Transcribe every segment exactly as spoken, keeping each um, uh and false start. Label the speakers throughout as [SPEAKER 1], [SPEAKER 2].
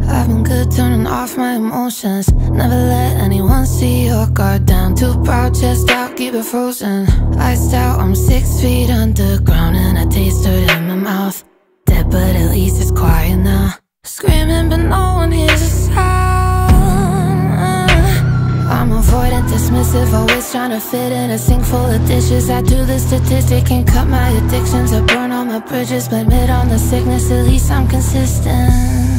[SPEAKER 1] I've been good turning off my emotions. Never let anyone see your guard down. Too proud, chest out, keep it frozen. Iced out, I'm six feet underground, and I taste hurt in my mouth. Dead, but at least it's quiet now. Screaming, but no one hears a sound. I'm avoidant, dismissive, always trying to fit in a sink full of dishes. I do the statistic, can't cut my addictions. I burn all my bridges, blame it on the sickness. At least I'm consistent.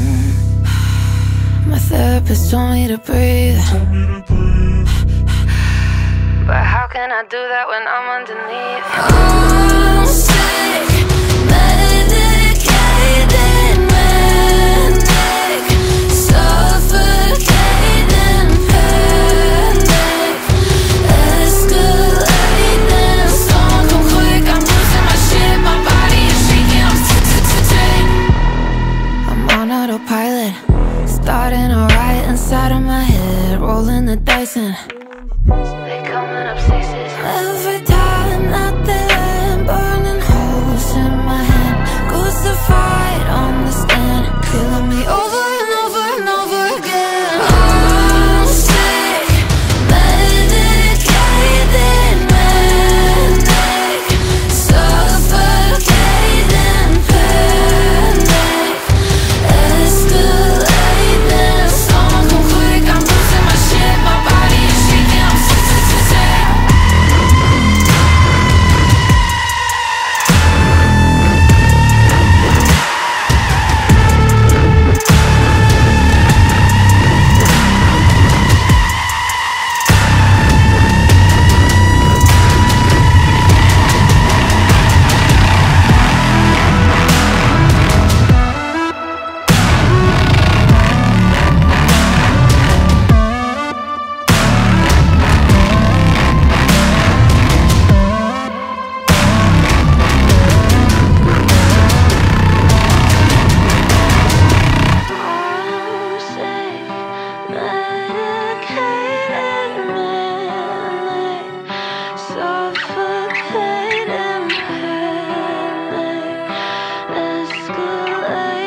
[SPEAKER 1] My therapist told me to breathe, but how can I do that when I'm underneath? I'm sick, medicated, manic, suffocating, panic, escalating. Someone come quick, I'm losing my shit. My body is shaking, I'm sick. I'm on autopilot, starting a riot inside of my head, rolling the dice and they coming up sixes. Every time that they land, burning holes in my hand. Goes to fight on the stand, killing me over and over and over again. I'm sick, medicated, manic, suffocating, panic, escalating. Someone come quick, I'm losing my shit. My body is shaking, I'm sick, sick, sick, sick.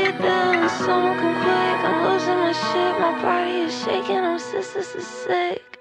[SPEAKER 1] Someone come quick, I'm losing my shit. My body is shaking, I'm sick, sick, sick.